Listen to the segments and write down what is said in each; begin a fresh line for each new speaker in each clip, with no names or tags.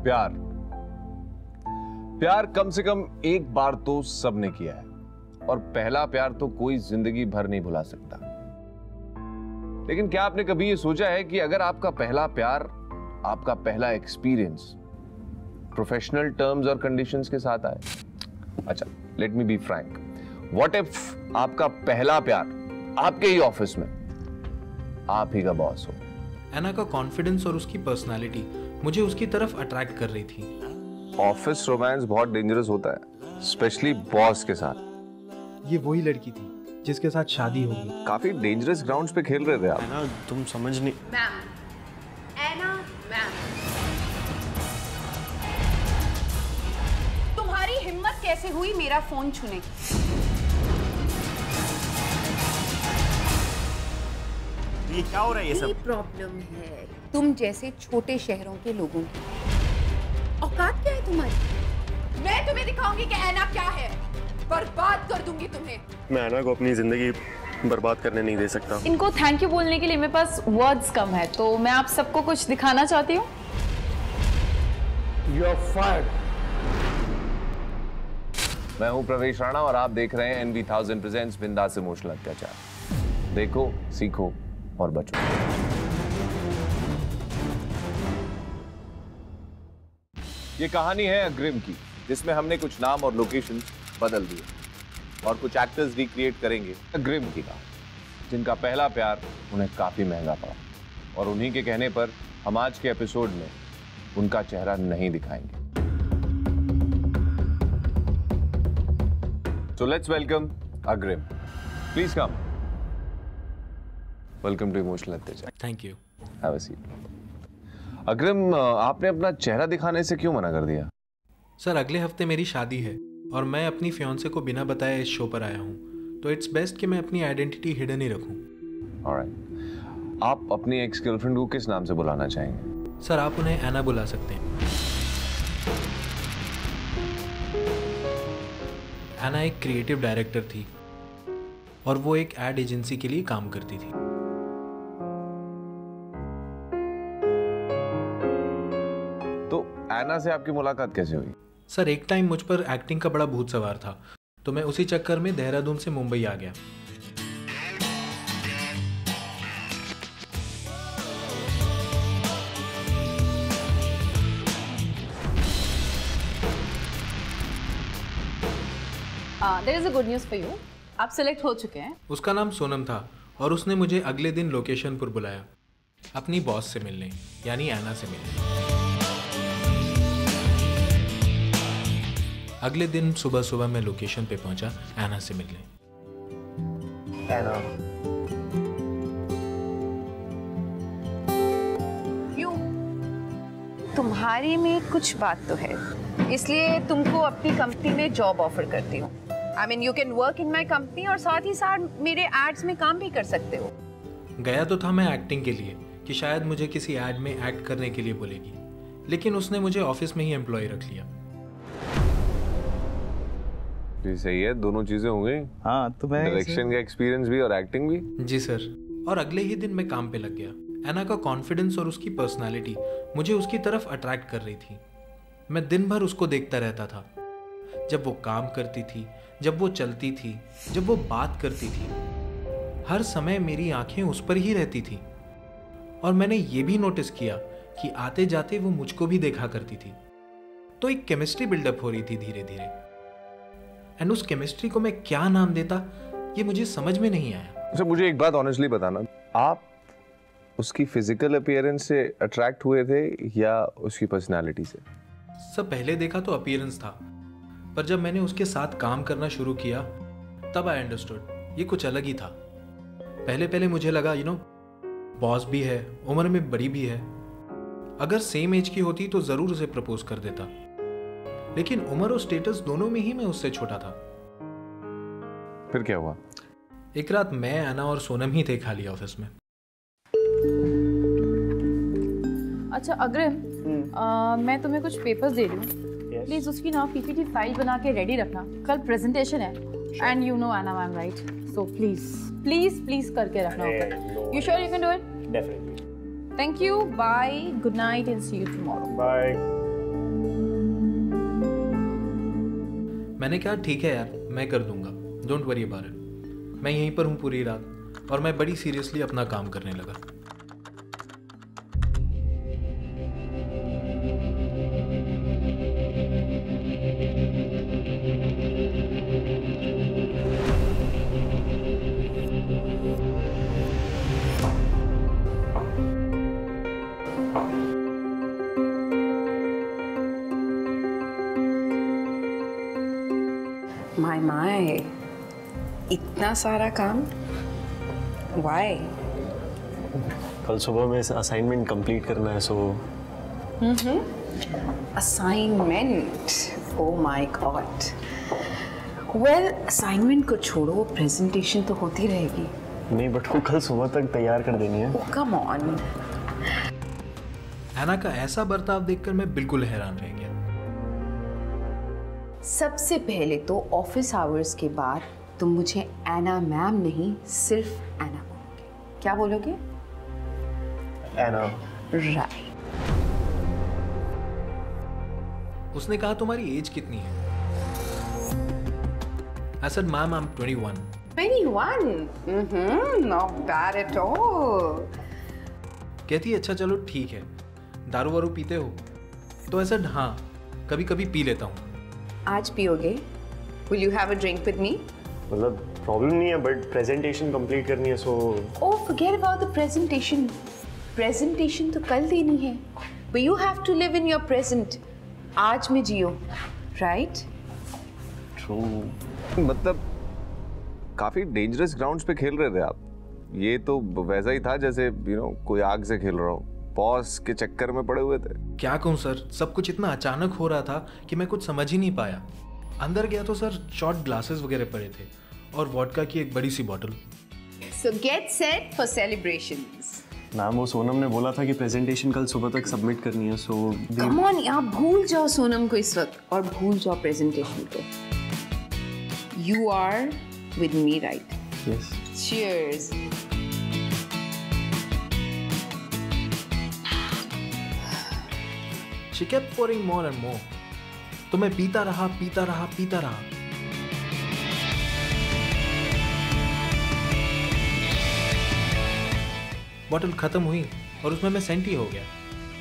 प्यार प्यार कम से कम एक बार तो सबने किया है, और पहला प्यार तो कोई जिंदगी भर नहीं भुला सकता। लेकिन क्या आपने कभी यह सोचा है कि अगर आपका पहला प्यार, आपका पहला एक्सपीरियंस प्रोफेशनल टर्म्स और कंडीशंस के साथ आए? अच्छा, let me be frank, what if आपका पहला प्यार आपके ही ऑफिस में आप ही का बॉस हो?
एना का कॉन्फिडेंस और उसकी पर्सनालिटी मुझे उसकी तरफ अट्रैक्ट कर रही थी।
ऑफिस रोमांस बहुत डेंजरस होता है, स्पेशली बॉस के साथ।
ये वही लड़की थी जिसके साथ शादी होगी।
काफी डेंजरस ग्राउंड्स पे खेल रहे थे आप।
एना, तुम समझ नहीं।
मैम, एना मैम, तुम्हारी हिम्मत कैसे हुई मेरा फोन छूने की?
ये क्या हो रहा है ये सब?
प्रॉब्लम है तुम जैसे छोटे शहरों के लोगों की। औकात क्या है तुम्हारी? मैं तुम्हें दिखाऊंगी कि एना क्या है। बर्बाद कर दूंगी तुम्हें।
मैं एना को अपनी जिंदगी बर्बाद करने नहीं दे सकता।
इनको थैंक यू बोलने के लिए मेरे पास वर्ड्स कम है, तो मैं आप सबको कुछ दिखाना चाहती हूँ।
You are fired. मैं हूं प्रवेश राणा और आप देख रहे हैं NV1000 प्रेजेंट्स बिंदास इमोशनल अत्याचार। देखो, सीखो और बचो। ये कहानी है अग्रिम की, जिसमें हमने कुछ नाम और लोकेशन बदल दिए और कुछ एक्टर्स रिक्रिएट करेंगे अग्रिम की कहानी, जिनका पहला प्यार उन्हें काफी महंगा पड़ा, और उन्हीं के कहने पर हम आज के एपिसोड में उनका चेहरा नहीं दिखाएंगे। So let's welcome Agrim. Please come. Welcome to Emotional Atyachar.
Thank you.
Have a seat. अग्रिम, आपने अपना चेहरा दिखाने से क्यों मना कर दिया?
सर, अगले हफ्ते मेरी शादी है और मैं अपनी फियांसे को बिना बताए इस शो पर आया हूँ, तो इट्स बेस्ट कि मैं अपनी आइडेंटिटी हिडन ही रखूँ।
Alright. आप अपनी एक्स गर्लफ्रेंड को किस नाम से बुलाना चाहेंगे?
सर, आप उन्हें एना बुला सकते हैं। एना एक क्रिएटिव डायरेक्टर थी और वो एक एड एजेंसी के लिए काम करती थी।
तो एना से आपकी मुलाकात कैसे हुई?
सर, एक टाइम मुझ पर एक्टिंग का बड़ा भूत सवार था, तो मैं उसी चक्कर में देहरादून से मुंबई आ गया।
There is a good news for you. आप सिलेक्ट हो चुके हैं।
उसका नाम सोनम था और उसने मुझे अगले दिन लोकेशन पर बुलाया, अपनी बॉस से मिलने, यानी एना से मिलने। अगले दिन सुबह सुबह मैं लोकेशन पे पहुंचा एना से मिलने।
एना,
क्यों? तुम्हारे में कुछ बात तो है, इसलिए तुमको अपनी कंपनी में जॉब ऑफर करती हूँ। I mean, you can work in my company और साथ ही साथ मेरे एड्स में काम भी कर सकते हो।
गया तो था मैं एक्टिंग के लिए कि शायद मुझे किसी एड में एक्ट करने के लिए बोलेगी, लेकिन उसने मुझे ऑफिस में ही एम्प्लॉय रख लिया।
जी सही है, दोनों चीजें हो गई।
हाँ, तो मैं
डायरेक्शन का एक्सपीरियंस भी और एक्टिंग भी।
जी सर, और अगले ही दिन मैं काम पे लग गया। एना का कॉन्फिडेंस और उसकी पर्सनालिटी मुझे उसकी तरफ अट्रैक्ट कर रही थी। मैं दिन भर उसको देखता रहता था, जब वो काम करती थी, जब वो चलती थी, जब वो बात करती थी। हर समय मेरी आंखें उस पर ही रहती थी, और मैंने ये भी नोटिस किया कि आते जाते वो मुझको भी देखा करती थी। तो एक केमिस्ट्री बिल्डअप हो रही थी धीरे धीरे, एंड उस केमिस्ट्री को मैं क्या नाम देता ये मुझे समझ में नहीं आया।
अच्छा, मुझे एक बात ऑनेस्टली बताना, आप उसकी फिजिकल अपीयरेंस से अट्रैक्ट हुए थे या उसकी पर्सनालिटी से?
सब पहले देखा तो अपीयरेंस था, पर जब मैंने उसके साथ काम करना शुरू किया तब आई अंडरस्टूड ये कुछ अलग ही था। पहले पहले मुझे लगा बॉस भी है, उम्र में बड़ी भी है, अगर सेम एज की होती तो जरूर उसे प्रपोज कर देता, लेकिन उम्र और स्टेटस दोनों में ही मैं उससे छोटा था।
फिर क्या हुआ?
एक रात मैं, एना और सोनम ही थे खाली ऑफिस में।
अच्छा अग्रिम, मैं तुम्हें कुछ पेपर्स दे रही हूँ, प्लीज उसकी ना पीपीटी फाइल बना के रेडी रखना, कल प्रेजेंटेशन है। And you know Anna ma'am right, so please please please करके रखना। You sure you can do it?
Definitely.
Thank you, bye, good night and see you tomorrow.
Bye.
मैंने कहा ठीक है यार, मैं कर दूंगा, डोंट वरी अबाउट इट। मैं यहीं पर हूँ पूरी रात और मैं बड़ी सीरियसली अपना काम करने लगा।
माय इतना सारा काम, व्हाई?
कल सुबह में असाइनमेंट कंप्लीट करना है, so
assignment, oh my god. Well, assignment को छोड़ो, प्रेजेंटेशन तो होती रहेगी।
नहीं, बट वो कल सुबह तक तैयार कर देनी है।
ओह कम ऑन।
एना का ऐसा बर्ताव देखकर मैं बिल्कुल हैरान रह गया।
सबसे पहले तो ऑफिस आवर्स के बाद तुम मुझे एना मैम नहीं, सिर्फ एना बोलोगे। क्या बोलोगे?
एना।
राइट।
उसने कहा तुम्हारी एज कितनी है? I said, ma'am, I'm 21.
21? Not bad at all.
कहती अच्छा चलो ठीक है, दारू वारू पीते हो? तो ऐसा हाँ, कभी कभी पी लेता हूँ।
आज पियोगे? Will you have a drink with me?
मतलब प्रॉब्लम नहीं है, बट प्रेजेंटेशन कंप्लीट करनी है, सो
Oh, forget about the presentation. Presentation तो कल देनी है. But you have to live in your present. आज में जियो, right?
ट्रू।
मतलब काफी डेंजरस ग्राउंड्स पे खेल रहे थे आप। ये तो वैसा ही था जैसे कोई आग से खेल रहा हो। बॉस के चक्कर में पड़े हुए थे।
क्या कहूँ सर, सब कुछ इतना अचानक हो रहा था कि मैं कुछ समझ ही नहीं पाया। अंदर गया तो सर शॉट ग्लासेस वगैरह पड़े थे और वोडका की एक बड़ी सी bottle.
So get set for celebrations.
Ma'am, वो सोनम ने बोला था कि प्रेजेंटेशन कल सुबह तक सबमिट करनी है, सो
Come on, आप भूल जाओ सोनम को इस वक्त और भूल जाओ प्रेजेंटेशन को। You are with me, right?
Yes.
Cheers.
She kept pouring more and more. तो मैं पीता रहा। बॉटल खत्म हुई और उसमें मैं सेंटी हो गया।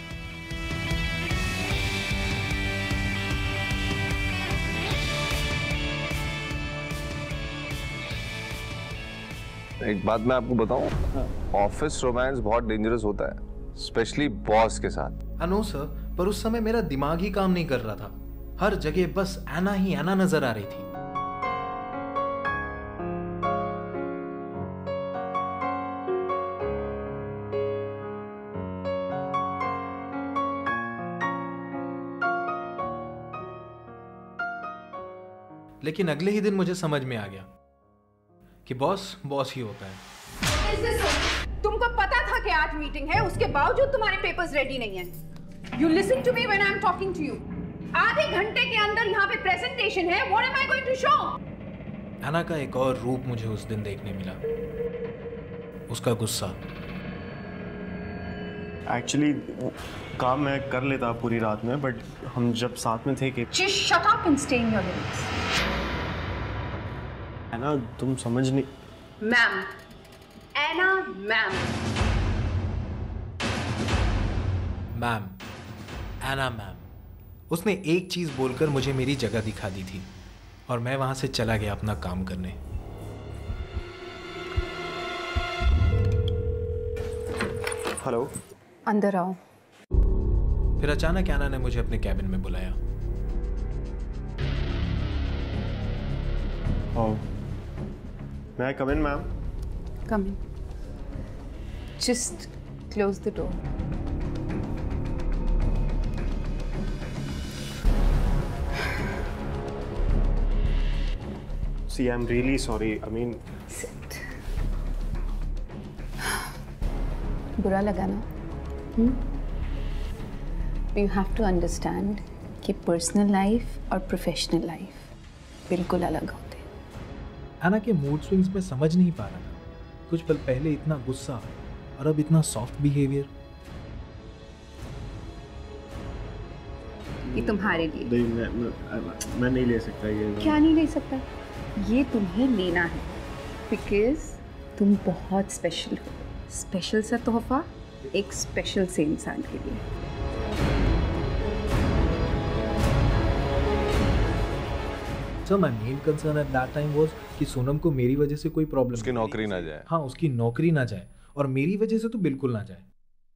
एक बात मैं आपको बताऊं, ऑफिस रोमांस बहुत डेंजरस होता है, स्पेशली बॉस के साथ।
नो सर, पर उस समय मेरा दिमाग ही काम नहीं कर रहा था। हर जगह बस एना ही एना नजर आ रही थी। लेकिन अगले ही दिन मुझे समझ में आ गया कि बॉस बॉस ही होता है।
तुमको पता था कि आज मीटिंग है, उसके बावजूद तुम्हारे पेपर्स रेडी नहीं है। You listen to me when I'm talking to you. आधे घंटे के अंदर यहाँ पे प्रेजेंटेशन है। What am I going to show?
एना का एक और रूप मुझे उस दिन देखने मिला, उसका गुस्सा।
एक्चुअली काम मैं कर लेता पूरी रात में, बट हम जब साथ में थे कि
Just shut up and stay in your limits.
है ना, तुम समझ नहीं।
Ma'am, Anna ma'am.
Ma'am, Anna ma'am. उसने एक चीज बोलकर मुझे मेरी जगह दिखा दी थी और मैं वहां से चला गया अपना काम करने।
हेलो।
अंदर आओ।
फिर अचानक एना ने मुझे अपने कैबिन में बुलाया।
May I come in, ma'am?
Come in. Just close the door.
See, I'm really sorry. I mean,
Sit. बुरा लगा ना? You have to understand कि पर्सनल लाइफ और प्रोफेशनल लाइफ बिल्कुल अलग होते हैं।
एना के मूड स्विंग्स में समझ नहीं पा रहा था। कुछ पल पहले इतना गुस्सा और अब इतना सॉफ्ट बिहेवियर।
ये तुम्हारे लिए।
नहीं, मैं नहीं ले सकता ये।
क्या नहीं ले सकता? ये तुम्हें लेना है बिकॉज तुम बहुत स्पेशल हो। स्पेशल सा तोहफा एक स्पेशल से इंसान के लिए।
Sir my main concern at that time was कि सोनम को मेरी वजह से कोई प्रॉब्लम,
उसकी नौकरी ना जाए।
हाँ, उसकी नौकरी ना जाए और मेरी वजह से तो बिल्कुल ना जाए।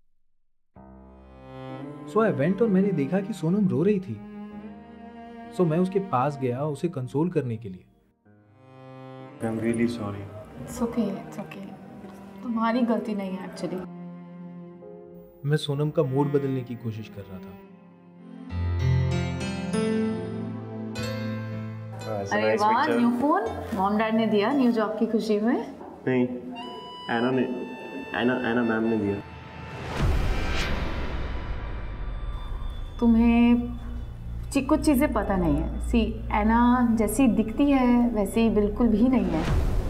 सो आई वेंट और मैंने देखा कि सोनम रो रही थी। सो मैं उसके पास गया उसे कंसोल करने के लिए।
I am really sorry.
It's okay, तुम्हारी गलती नहीं है एक्चुअली।
मैं सोनम का मूड बदलने की कोशिश कर रहा था।
अरे वाह, न्यू फोन मॉम डैड ने दिया न्यू जॉब की खुशी में?
नहीं, एना मैम ने दिया।
तुम्हें कुछ चीज़ें पता नहीं है। सी, एना जैसी दिखती है वैसी बिल्कुल भी नहीं है।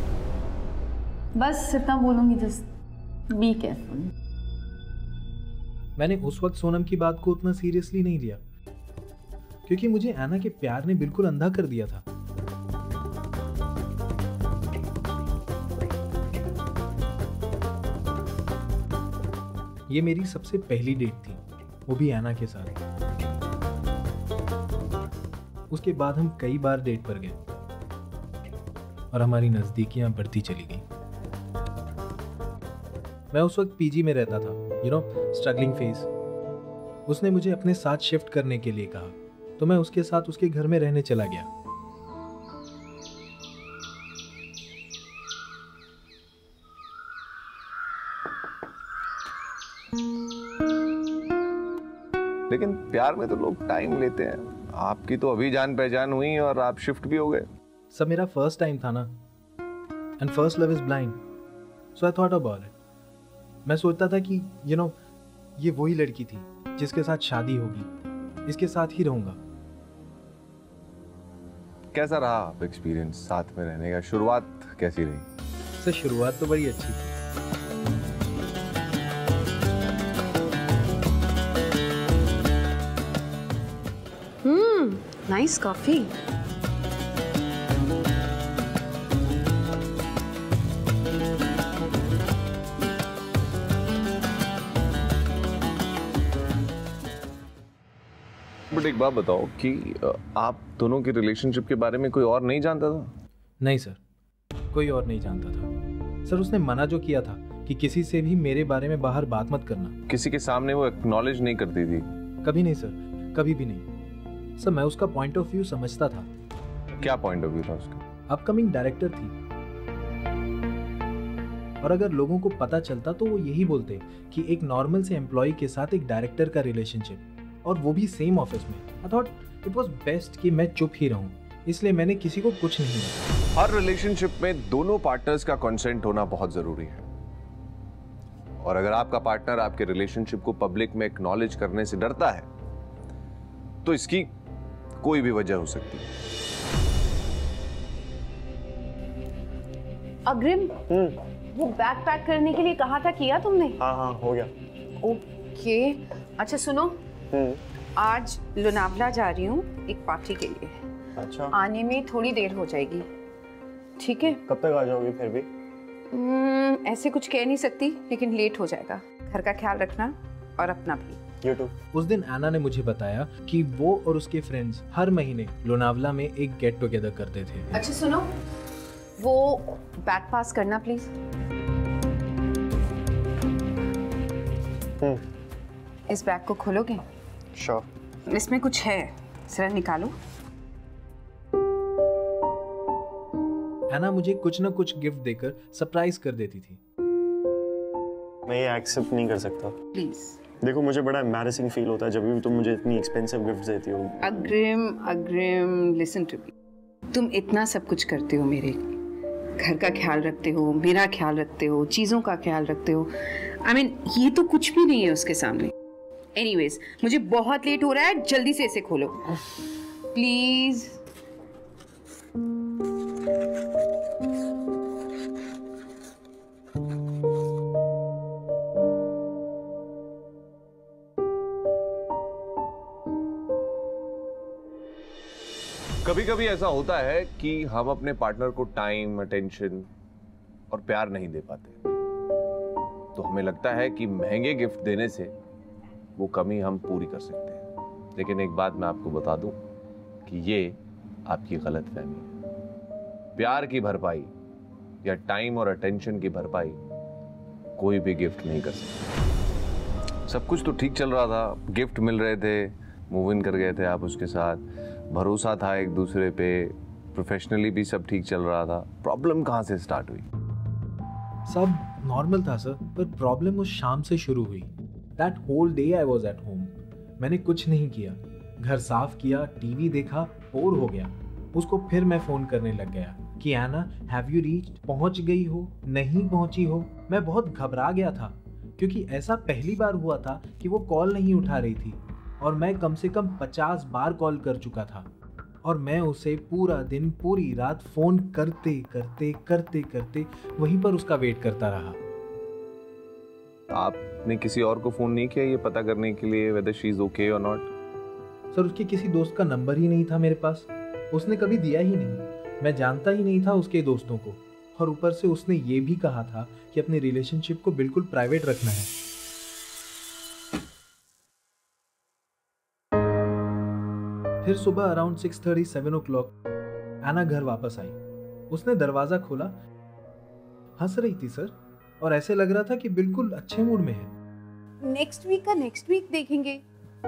बस इतना बोलूँगी, जस्ट बी केयरफुल।
मैंने उस वक्त सोनम की बात को उतना सीरियसली नहीं लिया क्योंकि मुझे एना के प्यार ने बिल्कुल अंधा कर दिया था। ये मेरी सबसे पहली डेट थी, वो भी एना के साथ। उसके बाद हम कई बार डेट पर गए और हमारी नजदीकियां बढ़ती चली गई। मैं उस वक्त पीजी में रहता था, स्ट्रगलिंग फेज। उसने मुझे अपने साथ शिफ्ट करने के लिए कहा, तो मैं उसके साथ उसके घर में रहने चला गया।
लेकिन प्यार में तो लोग टाइम लेते हैं। आपकी तो अभी जान पहचान हुई और आप शिफ्ट भी हो गए।
सब मेरा फर्स्ट टाइम था ना, and first love is blind, so I thought about it. मैं सोचता था कि ये वही लड़की थी जिसके साथ शादी होगी, इसके साथ ही रहूंगा।
कैसा रहा आप एक्सपीरियंस साथ में रहने का? शुरुआत कैसी रही?
सर शुरुआत तो बड़ी अच्छी थी।
Nice coffee.
बट एक बात बताओ कि आप दोनों के रिलेशनशिप के बारे में कोई और नहीं जानता था?
नहीं सर, कोई और नहीं जानता था। सर उसने मना जो किया था कि किसी से भी मेरे बारे में बाहर बात मत करना।
किसी के सामने वो एक्नॉलेज नहीं करती थी?
कभी नहीं सर, कभी भी नहीं। सर मैं उसका पॉइंट ऑफ व्यू समझता था।
क्या पॉइंट ऑफ व्यू था उसका?
अपकमिंग डायरेक्टर थी और अगर लोगों को पता चलता तो वो यही बोलते कि एक नॉर्मल से एम्प्लॉय के साथ एक डायरेक्टर का रिलेशनशिप, और वो भी सेम ऑफिस में। I thought it was best कि मैं चुप ही रहूं, इसलिए मैंने किसी को कुछ नहीं बताया।
हर रिलेशनशिप में दोनों पार्टनर्स का कंसेंट होना बहुत जरूरी है, और अगर आपका पार्टनर आपके रिलेशनशिप को पब्लिक में एक्नॉलेज करने से डरता है तो इसकी कोई भी वजह हो सकती है।
अग्रिम, वो बैग पैक करने के लिए कहा था, किया तुमने?
हाँ हो गया।
ओके, अच्छा सुनो, आज लोनावला जा रही हूँ एक पार्टी के लिए।
अच्छा,
आने में थोड़ी देर हो जाएगी, ठीक है?
कब तक आ जाओगी फिर भी?
ऐसे कुछ कह नहीं सकती, लेकिन लेट हो जाएगा। घर का ख्याल रखना और अपना भी।
उस दिन एना ने मुझे बताया कि वो और उसके फ्रेंड्स हर महीने लोनावला में एक गेट टुगेदर करते थे।
अच्छा सुनो, वो बैग पास करना प्लीज। इस बैग को खोलोगे?
श्योर।
इसमें कुछ है, जरा निकालो।
एना मुझे कुछ ना कुछ गिफ्ट देकर सरप्राइज कर देती थी।
मैं ये एक्सेप्ट नहीं कर सकता।
प्लीज।
देखो, मुझे बड़ा एम्बैरेसिंग फील होता है जब भी तुम मुझे इतनी एक्सपेंसिव गिफ्ट्स देती हो।
अग्रिम लिसन टू मी। तुम इतना सब कुछ करते हो मेरे लिए, घर का ख्याल रखते हो, मेरा ख्याल रखते हो, चीज़ों का ख्याल रखते हो। I mean, ये तो कुछ भी नहीं है उसके सामने। एनीवेज, मुझे बहुत लेट हो रहा है, जल्दी से इसे खोलो प्लीज।
कभी ऐसा होता है कि हम अपने पार्टनर को टाइम, अटेंशन और प्यार नहीं दे पाते, तो हमें लगता है कि महंगे गिफ्ट देने से वो कमी हम पूरी कर सकते हैं। लेकिन एक बात मैं आपको बता दूं कि ये आपकी गलतफहमी है। प्यार की भरपाई या टाइम और अटेंशन की भरपाई कोई भी गिफ्ट नहीं कर सकता। सब कुछ तो ठीक चल रहा था, गिफ्ट मिल रहे थे, मूव इन कर गए थे आप उसके साथ, भरोसा था एक दूसरे पे, प्रोफेशनली भी सब ठीक चल रहा था। प्रॉब्लम कहाँ से स्टार्ट हुई?
सब नॉर्मल था सर, पर प्रॉब्लम उस शाम से शुरू हुई। That whole day I was at home. मैंने कुछ नहीं किया, घर साफ किया, टीवी देखा, बोर हो गया। उसको फिर मैं फोन करने लग गया कि एना हैव यू रीच्ड, पहुंच गई हो, नहीं पहुंची हो। मैं बहुत घबरा गया था क्योंकि ऐसा पहली बार हुआ था कि वो कॉल नहीं उठा रही थी और मैं कम से कम 50 बार कॉल कर चुका था और मैं उसे पूरा दिन पूरी रात फोन करते करते करते करते वहीं पर उसका वेट करता रहा।
आपने किसी और को फोन नहीं किया ये पता करने के लिए whether she is okay or not?
Sir उसके किसी दोस्त का नंबर ही नहीं था मेरे पास, उसने कभी दिया ही नहीं। मैं जानता ही नहीं था उसके दोस्तों को, और ऊपर से उसने ये भी कहा था कि अपने रिलेशनशिप को बिल्कुल प्राइवेट रखना है। फिर सुबह अराउंड 6:30 7 o'clock एना घर वापस आई। उसने दरवाजा खोला, हंस रही थी सर, और ऐसे लग रहा था कि बिल्कुल अच्छे मूड में है।
नेक्स्ट वीक का नेक्स्ट वीक देखेंगे।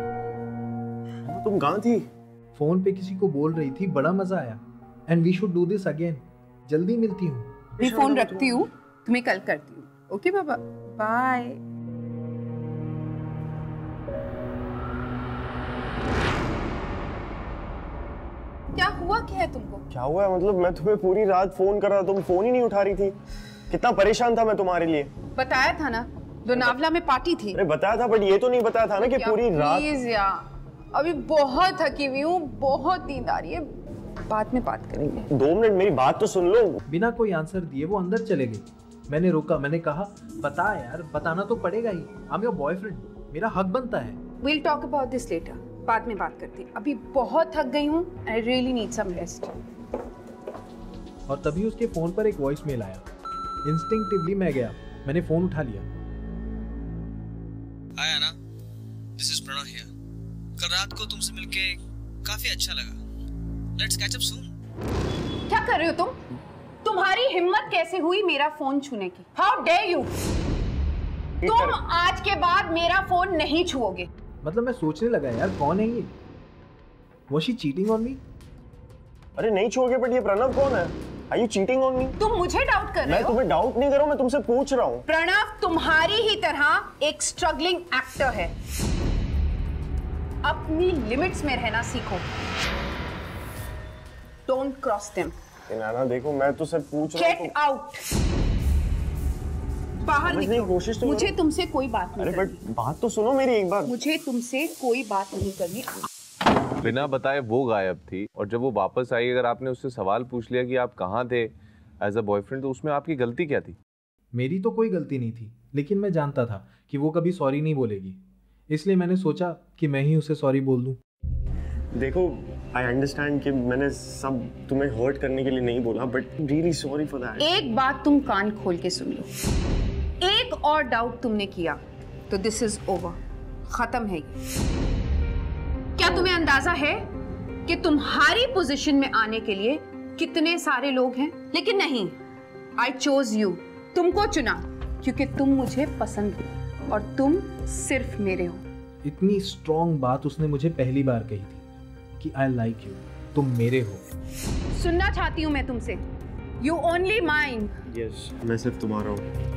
तुम कहाँ थी?
फोन पे किसी को बोल रही थी, बड़ा मजा आया and we should do this again. जल्दी मिलती हूँ।
मैं फोन रखती हूँ, तुम्हें कल करती हूँ। ओके बाबा, बाय। क्या हुआ, क्या है तुमको?
क्या हुआ है मतलब? मैं तुम्हें पूरी रात फोन कर रहा था, तुम फोन ही नहीं उठा रही थी। कितना परेशान था मैं तुम्हारे लिए।
बताया था ना, लोनावला में पार्टी थी।
अरे बताया था, बट ये तो नहीं बताया था ना कि पूरी रात।
प्लीज यार, अभी बहुत थकी हुई हूँ, बहुत नींद आ रही है, बाद में बात करेंगे।
2 मिनट मेरी बात तो सुन लो।
बिना कोई आंसर दिए वो अंदर चले गई। मैंने रोका, मैंने कहा बता यार, बताना तो पड़ेगा ही, आई एम योर बॉयफ्रेंड, मेरा हक बनता है।
We'll talk about this later, बाद में बात करती। अभी बहुत थक गई हूँ, I really need some rest।
और तभी उसके फोन पर एक वॉइस मेल आया। इंस्टिंक्टिवली मैं गया, मैंने फोन उठा लिया।
हाय आना, दिस इज प्रणव हियर। कल रात को तुमसे मिलके काफी अच्छा लगा। Let's catch up soon.
क्या कर रहे हो तुम? तुम्हारी हिम्मत कैसे हुई मेरा फोन छूने की? How dare you! तुम आज के बाद मेरा फोन नहीं छुओगे।
मतलब मैं सोचने लगा यार, कौन है ये? Was she cheating on me?
अरे नहीं छोड़ोगे, बट ये प्रणव कौन है? Are you cheating on me?
तुम मुझे डाउट कर रहे
मैं
हो?
तुम्हें डाउट नहीं कर रहा हूं, मैं तुमसे पूछ रहा हूं।
प्रणव तुम्हारी ही तरह एक स्ट्रगलिंग एक्टर है। अपनी लिमिट्स में रहना सीखो। Don't cross them.
नाना देखो, मैं तो सिर्फ पूछ रहा हूं।
गेट आउट, बाहर निकलो। मुझे तुमसे कोई बात नहीं
करनी।
बट
बात तो सुनो मेरी एक बार।
मुझे तुमसे कोई बात नहीं करनी।
बिना बताए वो गायब थी, और जब वो वापस आई, अगर आपने उससे सवाल पूछ लिया कि आप कहाँ थे एज अ बॉयफ्रेंड, तो उसमें आपकी गलती क्या थी?
मेरी तो कोई गलती नहीं थी, लेकिन मैं जानता था कि वो कभी सॉरी नहीं बोलेगी, इसलिए मैंने सोचा कि मैं ही उसे सॉरी बोल दूं।
देखो, आई अंडरस्टैंड कि मैंने सब तुम्हें हर्ट करने के लिए नहीं बोला, but really sorry for that.
एक बात तुम कान खोल के सुन लो, एक और डाउट तुमने किया तो दिस इज ओवर, खत्म है ये। क्या तुम्हें अंदाजा है कि तुम्हारी पोजीशन में आने के लिए कितने सारे लोग हैं? लेकिन नहीं, आई चोज यू, तुमको चुना क्योंकि तुम मुझे पसंद हो और तुम सिर्फ मेरे हो।
इतनी स्ट्रॉन्ग बात उसने मुझे पहली बार कही थी कि आई लाइक यू, तुम मेरे हो।
सुनना चाहती हूँ मैं तुमसे, यू ओनली माइन।
यस, मैं सिर्फ तुम्हारा हूँ।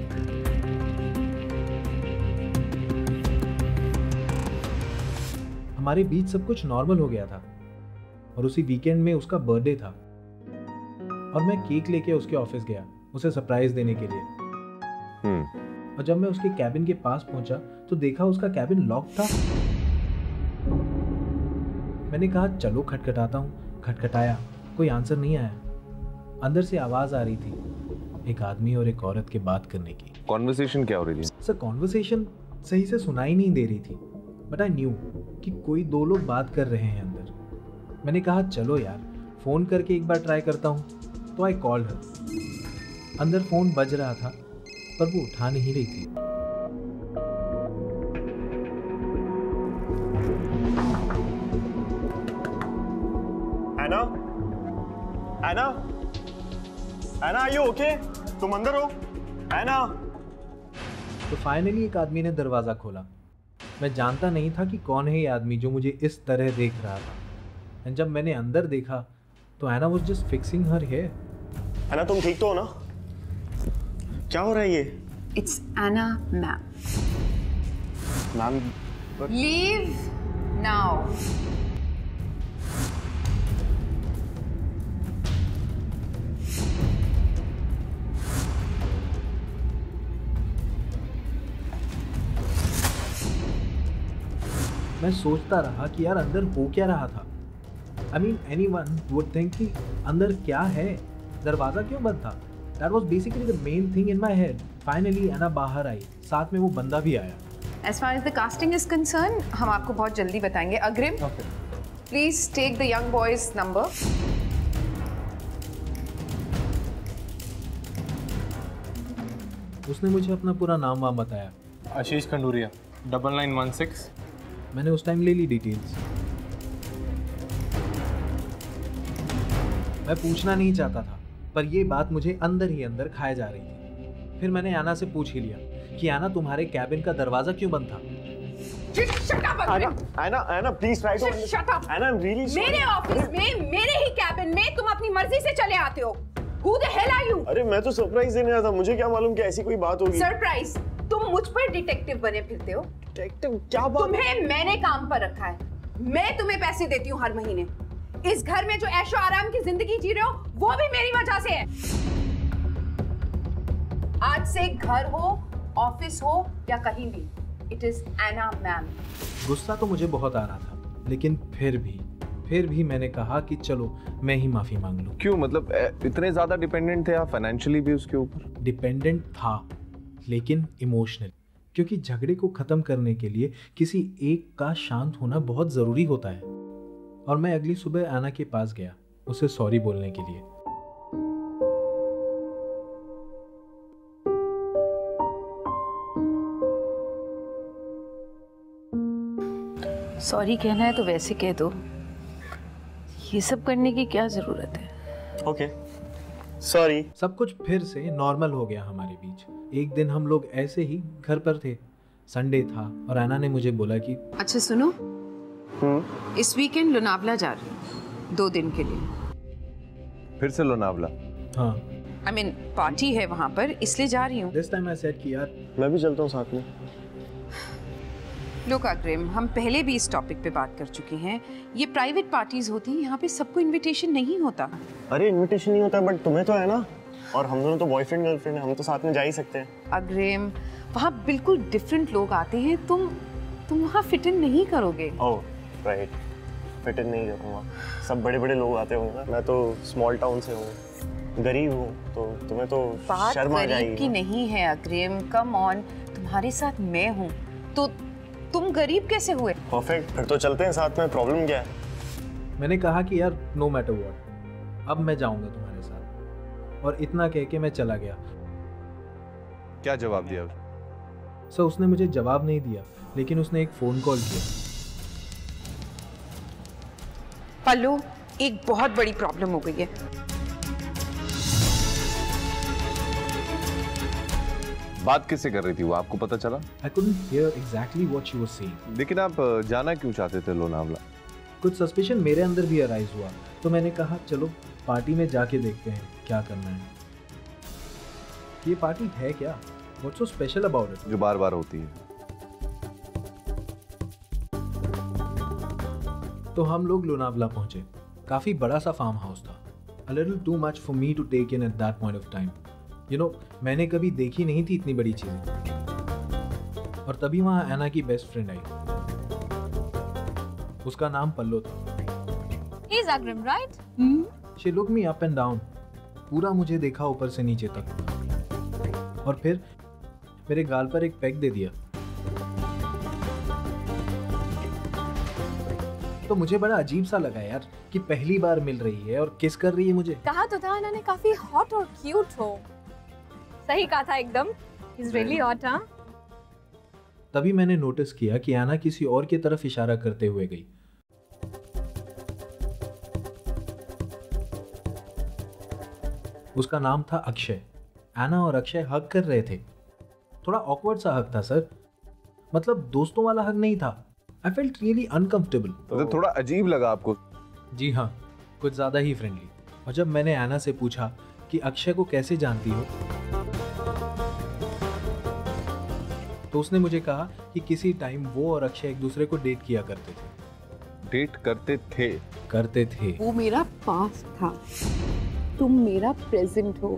हमारे बीच सब कुछ नॉर्मल हो गया था और उसी वीकेंड में उसका बर्थडे था और मैं केक लेके उसके ऑफिस गया उसे सरप्राइज देने के लिए। और जब मैं उसके कैबिन के पास पहुंचा तो देखा उसका कैबिन लॉक था। मैंने कहा चलो खटखटाता हूँ। खटखटाया, कोई आंसर नहीं आया। अंदर से आवाज आ रही थी, एक आदमी और एक औरत के बात करने की।
कॉन्वर्सेशन क्या हो रही थी?
सर कॉन्वर्सेशन सही से सुनाई नहीं दे रही थी, बट आई न्यू कि कोई 2 लोग बात कर रहे हैं अंदर। मैंने कहा चलो यार, फ़ोन करके एक बार ट्राई करता हूँ। तो आई कॉल्ड हर। अंदर फ़ोन बज रहा था पर वो उठा नहीं रही थी।
Anna, Anna, Anna, are you okay? तुम अंदर हो? एना।
तो फाइनली एक आदमी ने दरवाज़ा खोला। मैं जानता नहीं था कि कौन है ये आदमी जो मुझे इस तरह देख रहा था। एंड जब मैंने अंदर देखा तो Anna was just fixing her hair.
Anna, तुम ठीक तो हो ना? क्या हो रहा है ये?
It's Anna ma'am.
Ma'am,
leave now.
मैं सोचता रहा कि यार अंदर हो क्या रहा था। I mean anyone would think कि अंदर क्या है, दरवाज़ा क्यों बंद था। That was basically the main thing in my head. Finally Anna बाहर आई, साथ में वो बंदा भी आया।
As far as the casting is concerned, हम आपको बहुत जल्दी बताएंगे। अग्रिम, please take the young boy's number.
उसने मुझे अपना पूरा नाम वाम बताया।
आशीष खंडूरिया, 9916।
मैंने उस टाइम ले ली डिटेल्स। मैं पूछना नहीं चाहता था पर ये बात मुझे अंदर ही अंदर खाए जा रही थी। फिर मैंने आना से पूछ ही लिया कि आना तुम्हारे कैबिन का दरवाजा क्यों बंद था।
Shut up, Agrim.
Anna, please try to
Shut up.
Anna, I am really sorry.
मेरे ऑफिस में, मेरे ही कैबिन में तुम अपनी मर्जी से चले आते हो। Who the hell are you?
अरे मैं तो सरप्राइज देने आया था, मुझे क्या मालूम कि ऐसी कोई बात होगी।
सरप्राइज? तुम मुझ पर डिटेक्टिव बने फिरते हो।
डिटेक्टिव? क्या बात?
तुम्हें मैंने काम पर रखा है। मैं तुम्हें पैसे देती हूँ हर महीने। इस घर में जो ऐशो आराम की जिंदगी जी रहे हो वो भी मेरी वजह से है। आज से घर हो, ऑफिस हो या कहीं भी, इट इज एना मैम।
गुस्सा तो मुझे बहुत आ रहा था लेकिन फिर भी मैंने कहा कि चलो मैं ही माफी मांग लूं।
क्यों, मतलब इतने ज्यादा डिपेंडेंट थे आप फाइनेंशियली भी उसके ऊपर?
डिपेंडेंट था लेकिन इमोशनल, क्योंकि झगड़े को खत्म करने के लिए किसी एक का शांत होना बहुत जरूरी होता है। और मैं अगली सुबह आना के पास गया उसे सॉरी बोलने के लिए।
सॉरी कहना है तो वैसे कह दो, ये सब करने की क्या जरूरत है।
Okay, sorry.
सब कुछ फिर से नॉर्मल हो गया हमारे बीच। एक दिन हम लोग ऐसे ही घर पर थे, संडे था और आना ने मुझे बोला कि
अच्छा सुनो, इस वीकेंड लोनावला जा रही हूँ 2 दिन के लिए।
फिर से लोनावला?
हाँ।
I mean, पार्टी है वहाँ पर इसलिए जा रही हूँ।
दिस टाइम आई सेड कि यार
मैं भी चलता हूँ साथ में।
लोक अग्रिम, हम पहले भी इस टॉपिक पे बात कर चुके हैं। ये प्राइवेट पार्टीज होती हैं, यहाँ पे सबको इनविटेशन नहीं होता।
अरे इनविटेशन नहीं होता बट तुम्हें तो है ना, और हम दोनों तो बॉयफ्रेंड गर्लफ्रेंड हैं, हम तो साथ में जा ही सकते हैं।
अग्रिम, वहाँ बिल्कुल डिफरेंट लोग आते हैं, तुम वहाँ फिट इन नहीं करोगे।
ओह राइट, फिट इन नहीं करूँगा। सब बड़े बड़े लोग आते होंगे ना, मैं तो स्मॉल टाउन से हूँ, गरीब हूँ, तो तुम्हें तो शर्म आ जाएगी।
गरीब की नहीं है अग्रिम, कम ऑन, तुम्हारे साथ मैं हूँ तो तुम गरीब कैसे हुए?
परफेक्ट, फिर तो चलते हैं साथ में, प्रॉब्लम क्या है?
मैंने कहा कि यार नो मैटर व्हाट, अब मैं जाऊंगा तुम्हारे साथ। और इतना कह के मैं चला गया।
क्या जवाब दिया?
सर उसने मुझे जवाब नहीं दिया लेकिन उसने एक फोन कॉल किया।
पल्लू, एक बहुत बड़ी प्रॉब्लम हो गई है।
बात किससे कर रही थी वो, आपको पता चला?
I couldn't hear exactly what she was saying.
लेकिन आप जाना क्यों चाहते थे लोनावला?
कुछ सस्पिशन मेरे अंदर भी अराइज हुआ तो मैंने कहा चलो पार्टी में जाके देखते हैं क्या करना है। ये पार्टी है क्या? What's so special about it?
जो बार बार होती है।
तो हम लोग लोनावला पहुंचे। काफी बड़ा सा फार्म हाउस था। A little too much for me to take in at that point of time. You know, मैंने कभी देखी नहीं थी इतनी बड़ी चीजें। और तभी वहां एना की बेस्ट फ्रेंड आई। उसका नाम पल्लो था।
He's Agrim, right?
She looked me up and down. पूरा मुझे देखा ऊपर से नीचे तक और फिर मेरे गाल पर एक पैक दे दिया। तो मुझे बड़ा अजीब सा लगा यार कि पहली बार मिल रही है और किस कर रही है मुझे।
कहा तो था इन्होंने काफी हॉट और क्यूट हो। सही कहा था एकदम, इज रियली हॉट। हाँ,
तभी मैंने नोटिस किया कि एना किसी और की तरफ इशारा करते हुए गई। उसका नाम था अक्षय। एना और अक्षय हग कर रहे थे। थोड़ा ऑकवर्ड सा हग था सर, मतलब दोस्तों वाला हग नहीं था। I felt really uncomfortable.
तो थोड़ा अजीब लगा आपको?
जी हाँ, कुछ ज्यादा ही फ्रेंडली। और जब मैंने एना से पूछा कि अक्षय को कैसे जानती हो, तो उसने मुझे कहा कि किसी टाइम वो और अक्षय एक दूसरे को डेट किया करते थे।
डेट करते थे?
करते थे।
वो मेरा पास्ट था, तुम मेरा प्रेजेंट हो।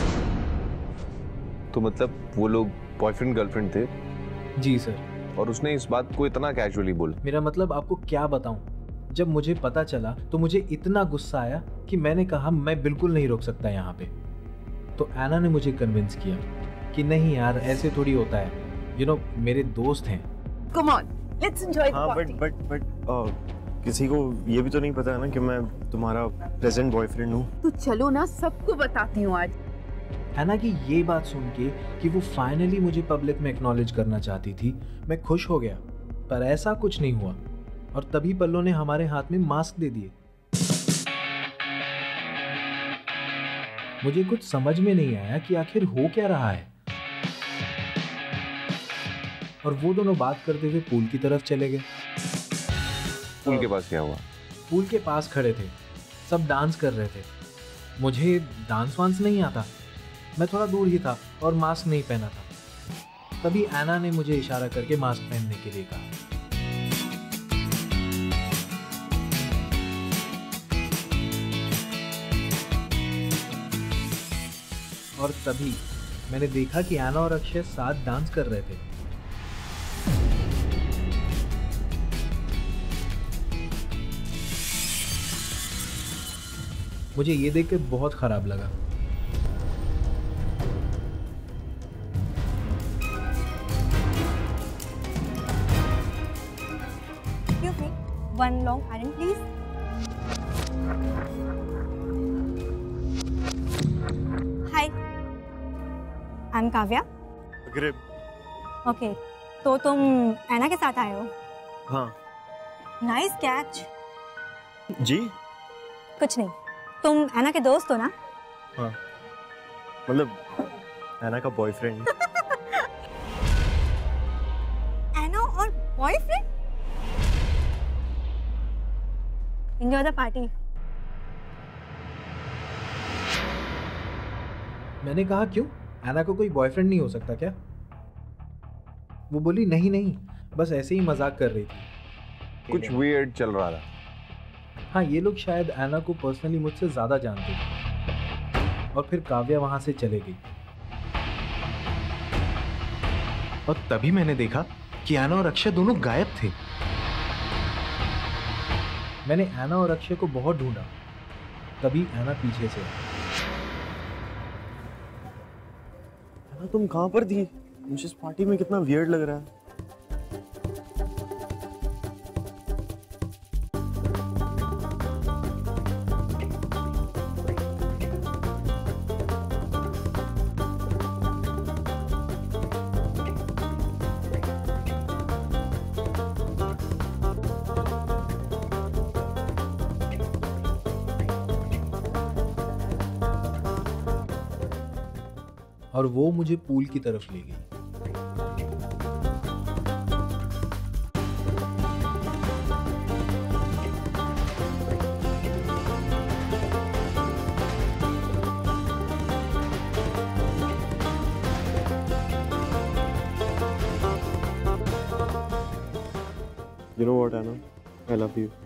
तो मतलब वो लोग बॉयफ्रेंड गर्लफ्रेंड थे?
जी सर।
और उसने इस बात को इतना कैजुअली बोला?
मेरा मतलब आपको क्या बताऊं, जब मुझे पता चला तो मुझे इतना गुस्सा आया कि मैंने कहा मैं बिल्कुल नहीं रोक सकता यहाँ पे। तो एना ने मुझे कन्विंस किया कि नहीं यार, ऐसे थोड़ी होता है, यू नो मेरे दोस्त हैं।
Come on, let's enjoy the party.
But किसी को ये भी तो नहीं पता है ना कि मैं तुम्हारा प्रेजेंट बॉयफ्रेंड हूँ।
तो चलो ना, सबको बताती हूँ आज।
एना की ये बात सुन के कि वो फाइनली मुझे पब्लिक में एक्नॉलेज करना चाहती थी, मैं खुश हो गया, पर ऐसा कुछ नहीं हुआ। और तभी पल्लो ने हमारे हाथ में मास्क दे दिए। मुझे कुछ समझ में नहीं आया कि आखिर हो क्या रहा है। और वो दोनों बात करते हुए पूल की तरफ चले गए।
पूल के पास क्या हुआ?
पूल के पास खड़े थे, सब डांस कर रहे थे। मुझे डांस वांस नहीं आता, मैं थोड़ा दूर ही था और मास्क नहीं पहना था। तभी एना ने मुझे इशारा करके मास्क पहनने के लिए कहा। और तभी मैंने देखा कि एना और अक्षय साथ डांस कर रहे थे। मुझे ये देखकर बहुत खराब लगा।
One long iron, please. Hi, I'm Kavya.
Grip.
Okay, तो तुम एना के साथ आए हो?
हाँ।
Nice catch.
जी?
कुछ नहीं, तुम एना के दोस्त हो ना?
हाँ, मतलब एना का बॉयफ्रेंड।
एना और बॉयफ्रेंड? Enjoy the party.
मैंने कहा क्यों, एना को कोई बॉयफ्रेंड नहीं हो सकता क्या? वो बोली नहीं नहीं, बस ऐसे ही मजाक कर रही थी।
कुछ वियर्ड चल रहा था।
हाँ, ये लोग शायद एना को पर्सनली मुझसे ज्यादा जानते थे। और फिर काव्या वहां से चले गई। और तभी मैंने देखा कि एना और अक्षय दोनों गायब थे। मैंने एना और अक्षय को बहुत ढूंढा, तभी एना पीछे से।
एना तुम कहाँ पर थी? मुझे इस पार्टी में कितना वियर्ड लग रहा है।
और वो मुझे पूल की तरफ ले गई।
You know what, Anna? I love you.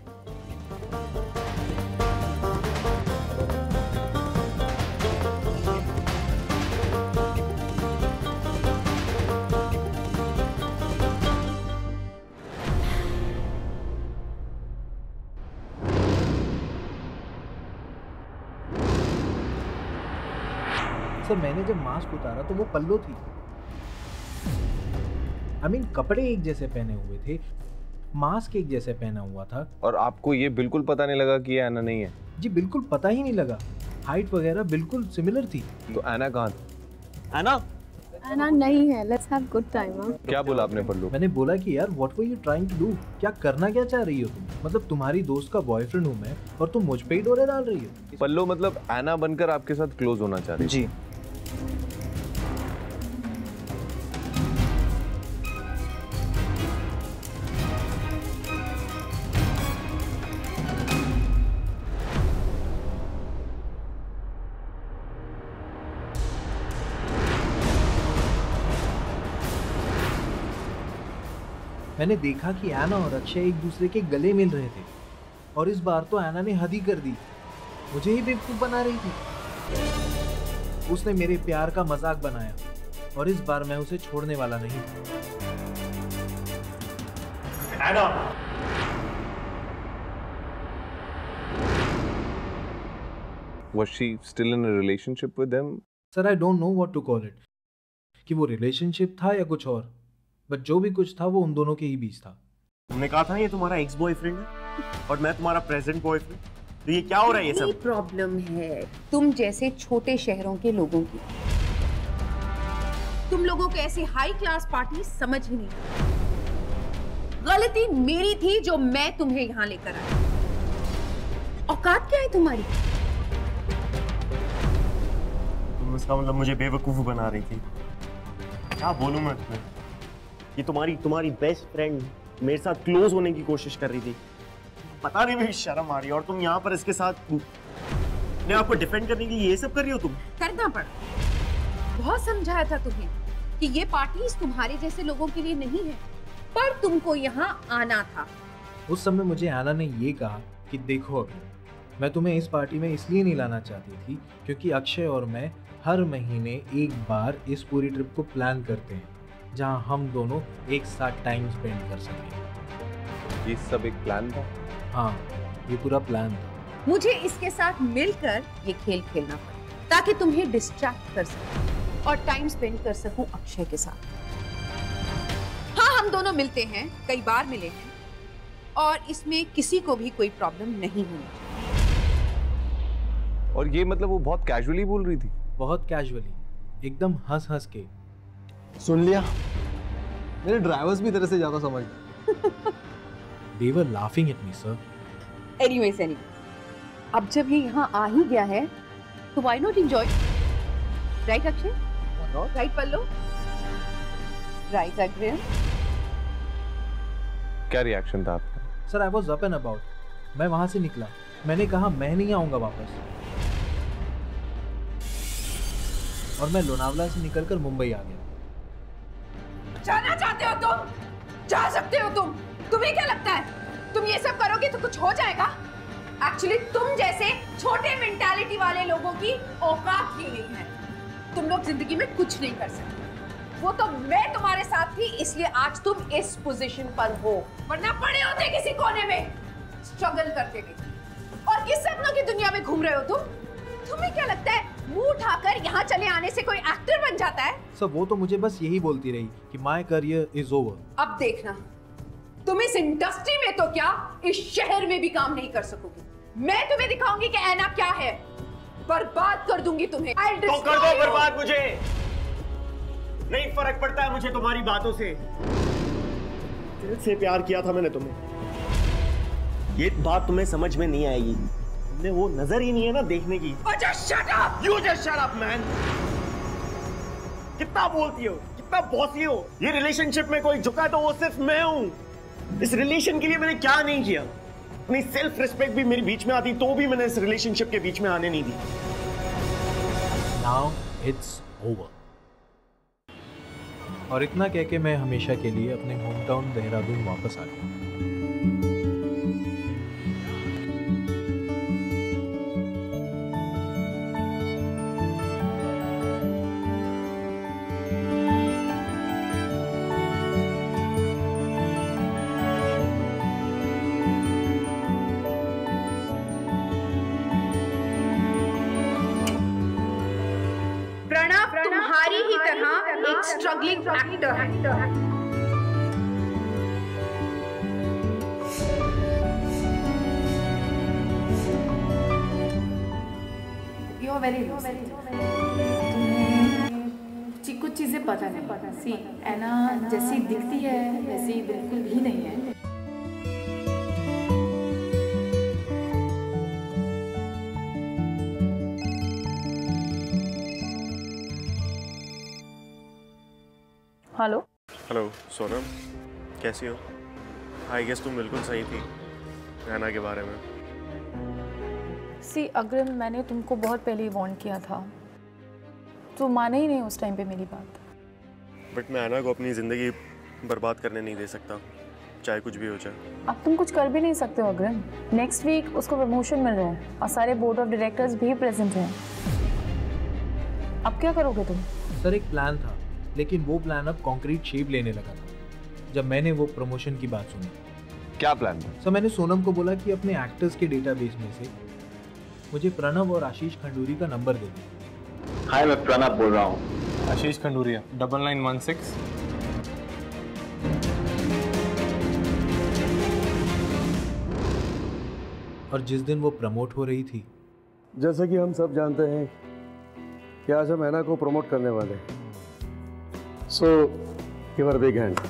Sir, मैंने जब मास्क उतारा तो वो पल्लो थी। I mean, कपड़े एक जैसे पहने हुए थे, मास्क एक जैसे पहना हुआ था।
और आपको ये बिल्कुल पता नहीं लगा कि ये एना नहीं है?
जी बिल्कुल पता ही नहीं लगा, हाइट वगैरह बिल्कुल सिमिलर थी।
तो एना कहाँ थी?
एना
नहीं है, लेट्स हैव गुड टाइम।
क्या बोला आपने पल्लू?
मैंने बोला कि यार what were you trying to do, क्या करना क्या चाह रही हो तुम? मतलब तुम्हारी दोस्त का बॉयफ्रेंड हूँ मैं और तुम मुझ पे ही डोरे डाल रही हो।
पल्लू मतलब एना बनकर आपके साथ क्लोज होना चाह रही
जी।
मैंने देखा कि एना और अक्षय एक दूसरे के गले मिल रहे थे और इस बार तो एना ने हद ही कर दी, मुझे ही बेवकूफ बना रही थी। उसने मेरे प्यार का मजाक बनाया और इस बार मैं उसे छोड़ने वाला नहीं था।
Anna
Was she still in a relationship with him?
Sir I don't know what to call it, कि वो रिलेशनशिप था या कुछ और, बट जो भी कुछ था वो उन दोनों के ही बीच था।
तुमने कहा था ये तुम्हारा एक्स बॉयफ्रेंड है और मैं तुम्हारा प्रेजेंट बॉयफ्रेंड, तो ये क्या हो रहा है ये सब?
प्रॉब्लम है तुम जैसे छोटे शहरों के लोगों की। तुम लोगों को ऐसी हाई क्लास पार्टी समझ ही नहीं। गलती मेरी थी जो मैं तुम्हें यहाँ लेकर आई। औकात क्या है तुम्हारी?
तुम इसका मतलब मुझे बेवकूफ बना रही थी। क्या बोलूं मैं तुम्हें? ये तुम्हारी बेस्ट फ्रेंड मेरे साथ क्लोज होने की कोशिश कर रही थी। पता नहीं मेरी शर्म आ रही है और तुम यहाँ पर इसके साथ ने आपको डिफेंड करने के लिए ये सब कर रही हो तुम?
करना पड़ा। बहुत समझाया था तुम्हें कि ये पार्टीज तुम्हारे जैसे लोगों के लिए नहीं है, पर तुमको यहाँ आना था।
उस समय मुझे एना ने ये कहा कि देखो अभी मैं तुम्हें इस पार्टी में इसलिए नहीं लाना चाहती थी क्योंकि अक्षय और मैं हर महीने एक बार इस पूरी ट्रिप को प्लान करते हैं जहां हम दोनों एक साथ टाइम स्पेंड कर सकें।
ये सब एक प्लान था?
हाँ, ये पूरा प्लान था।
मुझे इसके साथ मिलकर ये खेल खेलना पड़ा ताकि तुम्हें डिस्ट्रैक्ट कर सकूं और टाइम स्पेंड कर सकूं अक्षय के साथ। हाँ, हम दोनों मिलते हैं, कई बार मिले हैं और इसमें किसी को भी कोई प्रॉब्लम नहीं होनी चाहिए।
और ये मतलब वो बहुत कैजुअली बोल रही थी?
बहुत कैजुअली, एकदम हंस हंस के।
सुन लिया, मेरे ड्राइवर्स भी तेरे से ज्यादा समझ।
They were laughing at me, sir.
Anyways, अब जब ये यहाँ आ ही गया है, तो why not enjoy? Right, Akshay? Right, pallu? Right, अग्रिम?
क्या रिएक्शन था आपका?
Sir, I was up and about. मैं वहां से निकला, मैंने कहा मैं नहीं आऊंगा वापस, और मैं लोनावला से निकलकर मुंबई आ गया।
जाना चाहते हो तुम? जा सकते हो तुम। तुम्हें क्या लगता है तुम ये सब करोगे तो कुछ हो जाएगा? एक्चुअली तुम जैसे छोटे मेंटालिटी वाले लोगों की औकात ही नहीं है। तुम लोग जिंदगी में कुछ नहीं कर सकते। वो तो मैं तुम्हारे साथ थी इसलिए आज तुम इस पोजीशन पर हो, वरना पड़े होते किसी कोने में स्ट्रगल करते हुए। और किस सपनों की दुनिया में घूम रहे हो तुम? तुम्हें क्या लगता है मुंह उठाकर यहाँ चले आने से कोई एक्टर बन जाता है?
सर वो तो मुझे बस यही बोलती रही कि माय करियर इज ओवर।
अब देखना, तुम इस इंडस्ट्री में तो क्या इस शहर में भी काम नहीं कर सकोगे। मैं तुम्हें दिखाऊंगी कि ऐना क्या है। बर्बाद कर दूंगी तुम्हें।
तो कर दो बर्बाद मुझे, नहीं फर्क पड़ता है मुझे तुम्हारी बातों से। दिल से प्यार किया था मैंने तुम्हें। ये बात तुम्हें समझ में नहीं आएगी, तुमने वो नजर ही नहीं है ना देखने की।
Just shut up!
You just shut up, man! कितना बोलती हो, कितना बॉसी हो। ये रिलेशनशिप में कोई झुका तो वो सिर्फ मैं हूँ। इस रिलेशन के लिए मैंने क्या नहीं किया। अपनी सेल्फ रिस्पेक्ट भी मेरे बीच में आती तो भी मैंने इस रिलेशनशिप के बीच में आने नहीं दी।
Now it's over. और इतना कह के मैं हमेशा के लिए अपने होम टाउन देहरादून वापस आ गया।
तुम्हारी ही तरह एक स्ट्रगलिंग एक्टर है।
वेरी कुछ चीज़ें पता नहीं। सी ऐना जैसी दिखती है वैसी बिल्कुल भी नहीं है। हेलो
हेलो सोनम, कैसी हो? आई गेस तुम बिल्कुल सही थी ऐना के बारे में।
सी अग्रिम, मैंने तुमको बहुत पहले ही वार्न किया था, तो माने ही नहीं उस टाइम पे मेरी बात।
बट मैं ऐना को अपनी ज़िंदगी बर्बाद करने नहीं दे सकता, चाहे कुछ भी हो जाए।
अब तुम कुछ कर भी नहीं सकते हो अग्रिम। नेक्स्ट वीक उसको प्रमोशन मिल रहा है और सारे बोर्ड ऑफ डायरेक्टर्स भी प्रेजेंट हैं। अब क्या करोगे तुम?
सर एक प्लान था, लेकिन वो प्लान अब कॉन्क्रीट शेप लेने लगा था जब मैंने वो प्रमोशन की बात सुनी।
क्या प्लान था?
सर मैंने सोनम को बोला कि अपने एक्टर्स के डेटाबेस में से मुझे प्रणव और आशीष खंडूरी का नंबर दे दे।
हाय, मैं प्रणव बोल रहा हूँ।
आशीष खंडूरिया 9916।
और जिस दिन वो प्रमोट हो रही थी,
जैसा कि हम सब जानते हैं कि आज हम ऐना को प्रमोट करने वाले हैं। So give her big hand.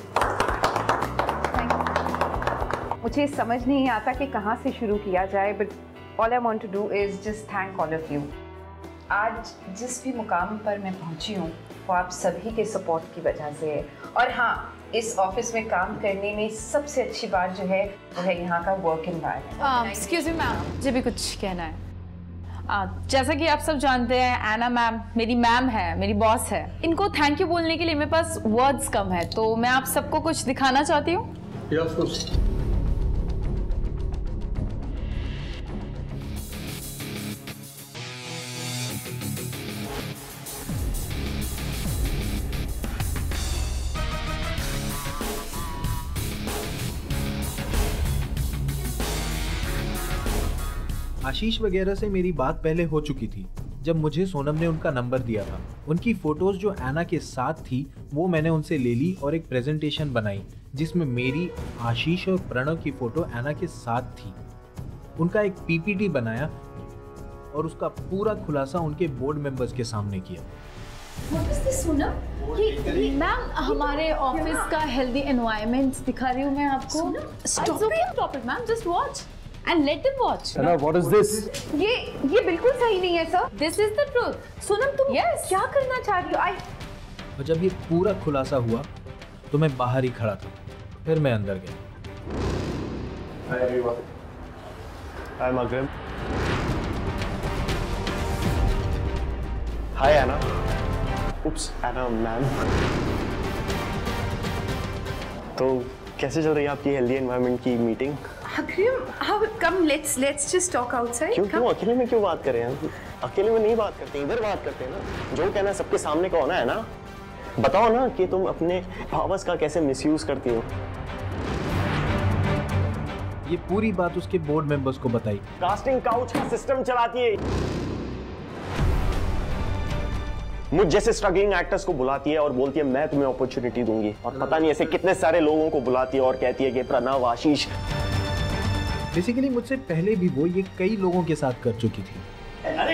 मुझे समझ नहीं आता कि कहाँ से शुरू किया जाए, but all I want to do is just thank all of you. आज जिस भी मुकाम पर मैं पहुंची हूँ वो आप सभी के सपोर्ट की वजह से है। और हाँ, इस ऑफिस में काम करने में सबसे अच्छी बात जो है वो है यहाँ का work environment.
Excuse me ma'am, मुझे भी कुछ कहना है। जैसा कि आप सब जानते हैं, ऐना मैम मेरी मैम है, मेरी बॉस है। इनको थैंक यू बोलने के लिए मेरे पास वर्ड्स कम है, तो मैं आप सबको कुछ दिखाना चाहती हूँ।
आशीष वगैरह से मेरी बात पहले हो चुकी थी जब मुझे सोनम ने उनका नंबर दिया था। उनकी फोटोज जो ऐना के साथ थी वो मैंने उनसे ले ली और एक प्रेजेंटेशन बनाई जिसमें मेरी, आशीष और प्रणव की फोटो ऐना के साथ थी। उनका एक पीपीटी बनाया और उसका पूरा खुलासा उनके बोर्ड मेंबर्स के सामने किया।
What is this, Sonam? ये मैम हमारे ऑफिस का हेल्दी एनवायरनमेंट दिखा रही हूँ मैं आपको। Stop it, ma'am, just watch and let them watch.
Anna, what is this?
ये बिल्कुल सही नहीं है sir.
This is the truth.
Sonam तुम क्या करना चाह रही हो?
और जब ये पूरा खुलासा हुआ तो मैं बाहर ही खड़ा था, फिर मैं अंदर गया।
Hi everyone. I'm Agrim. Hi Anna. Oops, Anna ma'am. तो कैसे चल रही है आपकी हेल्दी एनवायरनमेंट की meeting?
Agrim, come let's just talk outside.
क्यों अकेले में क्यों बात कर रहे हैं? अकेले में नहीं बात करते, इधर बात करते हैं ना। जो कहना है सबके सामने का होना है ना। बताओ ना कि तुम अपने पावर्स का कैसे मिसयूज करती हो।
ये पूरी बात उसके बोर्ड मेंबर्स को बताई।
कास्टिंग काउच का सिस्टम चलाती है, मुझ जैसे स्ट्रगलिंग एक्टर्स को बुलाती है और बोलती है मैं तुम्हें अपॉर्चुनिटी दूंगी, और पता नहीं ऐसे कितने सारे लोगों को बुलाती है और कहती है कि प्रणव, आशीष।
बेसिकली मुझसे पहले भी वो ये कई लोगों के साथ कर चुकी थी।
अरे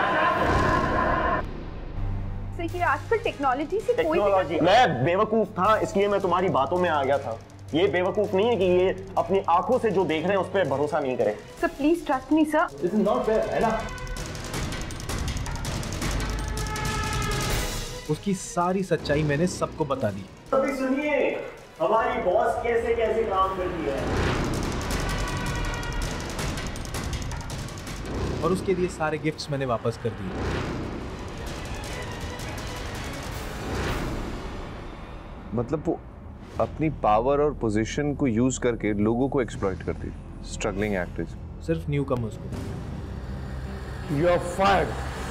आजकल टेक्नोलॉजी से कोई
मैं बेवकूफ था इसलिए मैं तुम्हारी बातों में आ गया था। ये बेवकूफ नहीं है कि ये अपनी आंखों से जो देख रहे हैं उस पर भरोसा नहीं करें।
Sir please trust me sir.
This is not fair, है ना?
उसकी सारी सच्चाई मैंने सबको बता दी।
अभी सुनिए, हमारी बॉस कैसे कैसे काम करती है।
और उसके लिए सारे गिफ्ट्स मैंने वापस कर दिए।
मतलब वो अपनी पावर और पोजीशन को यूज करके लोगों को एक्सप्लॉइट करती, स्ट्रगलिंग एक्टर्स।
सिर्फ न्यू कमर्स को।
You are fired.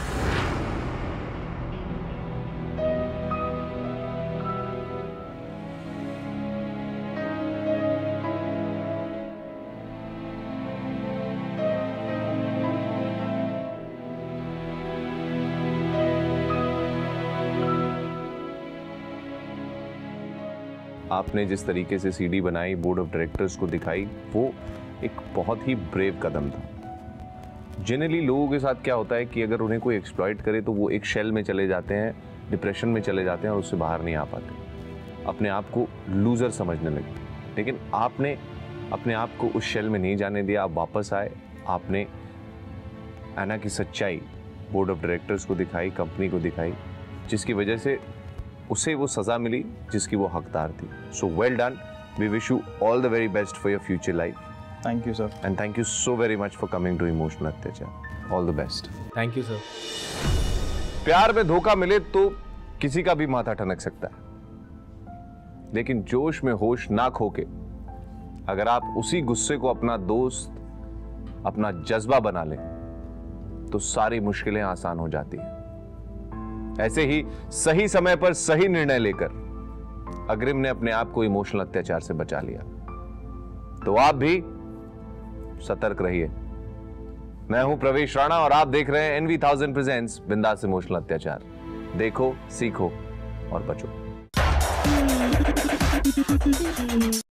आपने जिस तरीके से सीडी बनाई, बोर्ड ऑफ डायरेक्टर्स को दिखाई, वो एक बहुत ही ब्रेव कदम था। जनरली लोगों के साथ क्या होता है कि अगर उन्हें कोई एक्सप्लॉइट करे तो वो एक शेल में चले जाते हैं, डिप्रेशन में चले जाते हैं और उससे बाहर नहीं आ पाते, अपने आप को लूजर समझने लगे। लेकिन आपने अपने आप को उस शेल में नहीं जाने दिया, आप वापस आए, आपने एना की सच्चाई बोर्ड ऑफ डायरेक्टर्स को दिखाई, कंपनी को दिखाई, जिसकी वजह से उसे वो सजा मिली जिसकी वो हकदार थी। So well done, we wish you all the very best for your future life.
Thank you sir.
And thank you so very much for coming to emotional Atyachar. All the best.
Thank you sir.
प्यार में धोखा मिले तो किसी का भी माथा ठनक सकता है, लेकिन जोश में होश ना खोके अगर आप उसी गुस्से को अपना दोस्त, अपना जज्बा बना लें तो सारी मुश्किलें आसान हो जाती हैं। ऐसे ही सही समय पर सही निर्णय लेकर अग्रिम ने अपने आप को इमोशनल अत्याचार से बचा लिया। तो आप भी सतर्क रहिए। मैं हूं प्रवेश राणा और आप देख रहे हैं NV1000 प्रेजेंट्स बिंदास इमोशनल अत्याचार। देखो, सीखो और बचो।